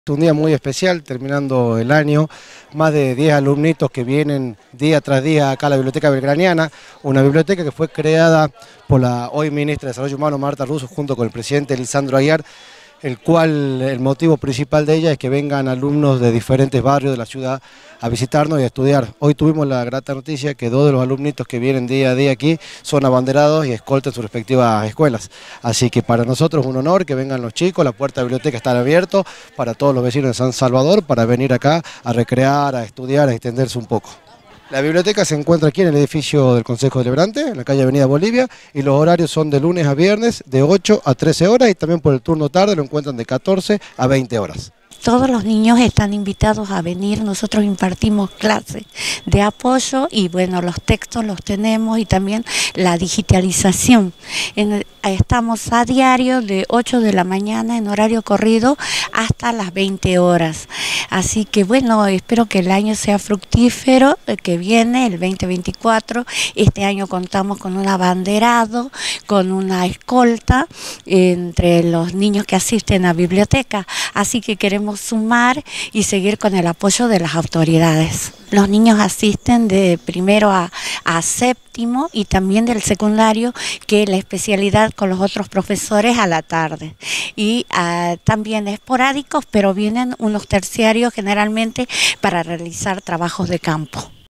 Un día muy especial, terminando el año, más de 10 alumnitos que vienen día tras día acá a la Biblioteca Belgraniana, una biblioteca que fue creada por la hoy ministra de Desarrollo Humano, Marta Russo, junto con el presidente Lisandro Aguiar, el cual el motivo principal de ella es que vengan alumnos de diferentes barrios de la ciudad a visitarnos y a estudiar. Hoy tuvimos la grata noticia que 2 de los alumnitos que vienen día a día aquí son abanderados y escoltan sus respectivas escuelas. Así que para nosotros es un honor que vengan los chicos, la puerta de la biblioteca está abierta para todos los vecinos de San Salvador para venir acá a recrear, a estudiar, a extenderse un poco. La biblioteca se encuentra aquí en el edificio del Consejo Deliberante, en la calle Avenida Bolivia, y los horarios son de lunes a viernes de 8 a 13 horas y también por el turno tarde lo encuentran de 14 a 20 horas. Todos los niños están invitados a venir, nosotros impartimos clases de apoyo y bueno, los textos los tenemos y también la digitalización. Estamos a diario de 8 de la mañana en horario corrido hasta las 20 horas. Así que bueno, espero que el año sea fructífero, que viene, el 2024. Este año contamos con un abanderado, con una escolta entre los niños que asisten a biblioteca. Así que queremos sumar y seguir con el apoyo de las autoridades. Los niños asisten de primero a séptimo y también del secundario, que es la especialidad con los otros profesores a la tarde. Y también esporádicos, pero vienen unos terciarios generalmente para realizar trabajos de campo.